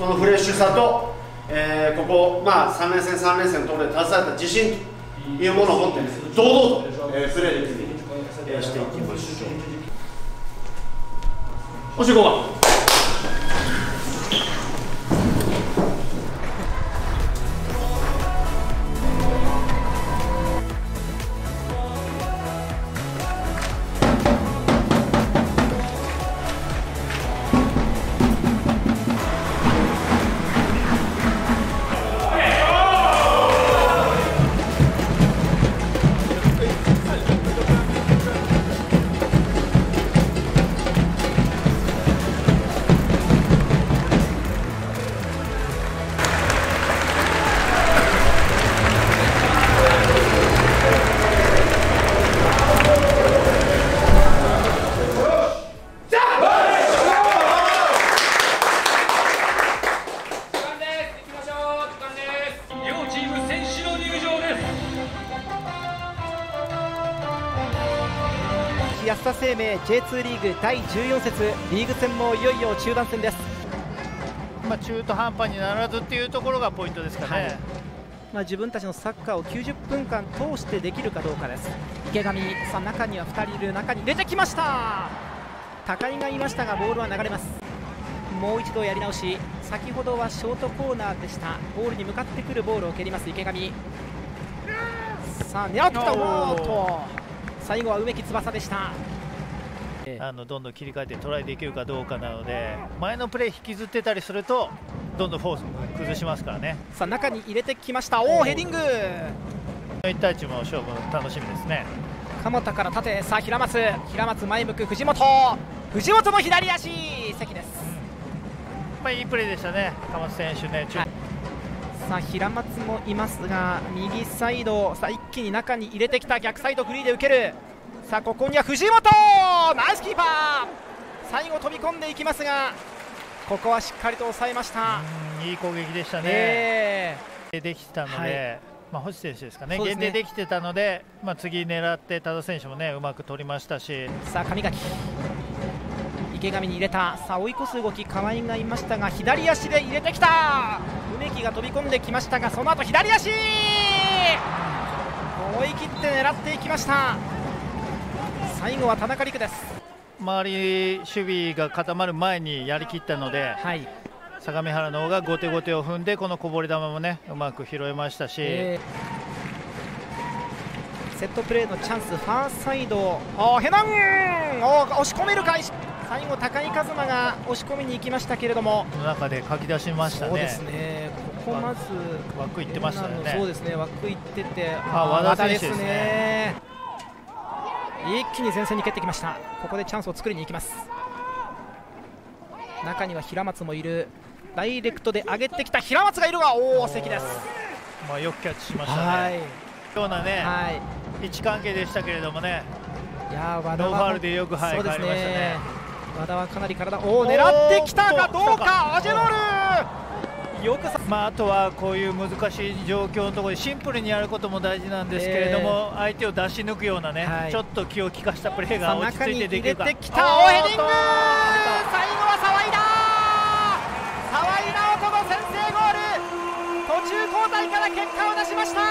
このフレッシュさと、ここ、3連戦、3連戦のところで携わった自信というものを持って、堂々と、プレーできるように、していきましょう。おし5番。 安田生命 J2 リーグ第14節リーグ戦もいよいよ中盤戦です。 中途半端にならずっていうところがポイントですかね。 自分たちのサッカーを90分間通してできるかどうかです。池上、さあ中には2人いる、中に出てきました。高井がいましたがボールは流れます。もう一度やり直し。先ほどはショートコーナーでした。ゴールに向かってくるボールを蹴ります池上。さあ狙ってきた。おーっと最後は梅木翼でした。 どんどん切り替えてトライできるかどうかなので、前のプレー引きずってたりするとどんどんフォース崩しますからね。 さあ中に入れてきました。おおヘディング。 1対1も勝負楽しみですね。 鎌田から縦。さあ平松前向く藤本の左足関です。 いいプレーでしたね鎌田選手ね。 さあ平松もいますが右サイド、さあ一気に中に入れてきた。逆サイドフリーで受ける。さあここには藤本ナイスキーパー。最後飛び込んでいきますがここはしっかりと抑えました。 いい攻撃でしたね。できたので、星選手ですかね、限定できてたので、次狙って多田選手もねうまく取りましたし。 さあ上垣池上に入れた。さあ追い越す動き河合がいましたが左足で入れてきた。梅木が飛び込んできましたがその後左足思い切って狙っていきました。最後は田中陸です。 周り守備が固まる前にやりきったので、相模原の方が後手後手を踏んでこのこぼれ球もねうまく拾えましたし、 セットプレーのチャンスファーサイドヘナン押し込めるか。最後高井一馬が押し込みに行きましたけれども中でかき出しましたね。 そうですね。ここまず枠いってましたよね。 そうですね枠いってて和田選手ですね。 一気に前線に蹴ってきました。ここでチャンスを作りに行きます。中には平松もいる。ダイレクトで上げてきた平松がいるが大関です。 よくキャッチしましたね。ようなね、位置関係でしたけれどもね。 ノーファウルでよく帰りましたね。 和田はかなり体を狙ってきたがどうか。アジェノールよくあとはこういう難しい状況のところでシンプルにやることも大事なんですけれども、相手を出し抜くようなね、ちょっと気を利かしたプレーが落ち着いてできるか。 中に入れてきた。ヘディング。最後は澤井直人の先制ゴール。途中交代から結果を出しました。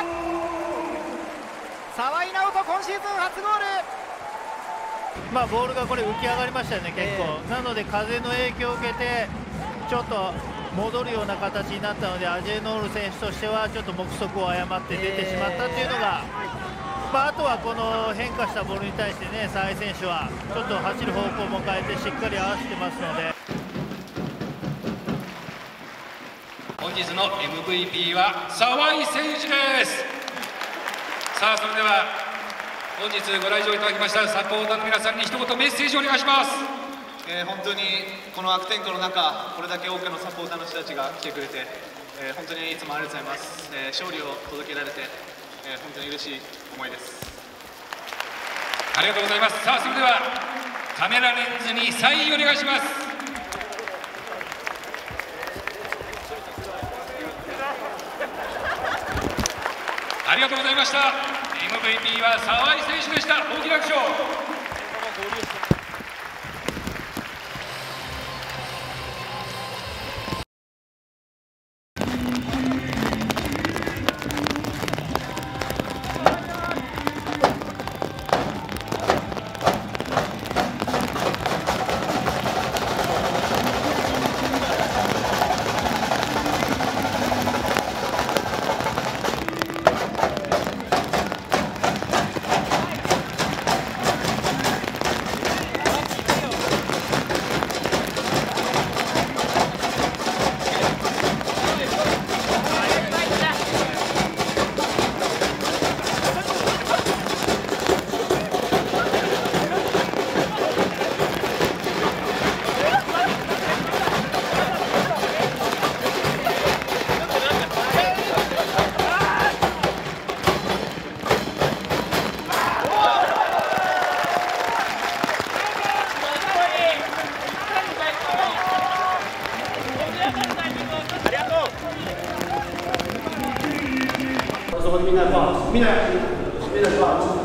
澤井直人今シーズン初ゴール。 ボールがこれ浮き上がりましたよね結構。なので風の影響を受けてちょっと戻るような形になったので、アジェノール選手としてはちょっと目測を誤って出てしまったというのが、あとはこの変化したボールに対してね澤井選手はちょっと走る方向も変えてしっかり合わせてますので。 本日の MVP は澤井選手です。さあそれでは本日ご来場いただきましたサポーターの皆さんに一言メッセージをお願いします。 本当にこの悪天候の中これだけ多くのサポーターの人たちが来てくれて、本当にいつもありがとうございます。勝利を届けられて、本当に嬉しい思いです。 ありがとうございます。さあそれではカメラレンズにサインお願いします。ありがとうございました。 MVP は澤井選手でした。大きな拍手を。 みんなバー